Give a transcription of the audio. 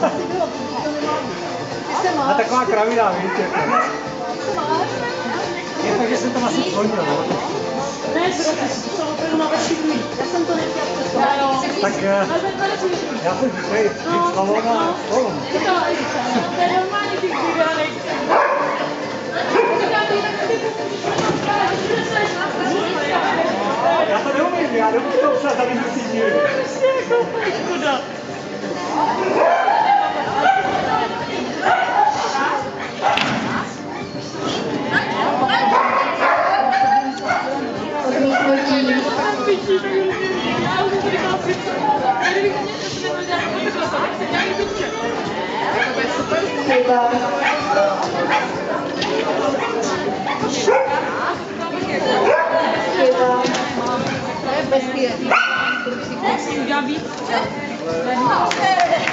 A taková kravina, víš, je to, že jsem tam asi splnil, no. Ne, to opravdu na veškerý. Já jsem to nechtěla představit. Tak já jsem říkej, slovo na stolu. To je normální těch videálek. Já to neumím, já neumím to obsat, aby se si díli. Prostě jako škoda. Chyba. Chyba. To je bestie. Udělám víc.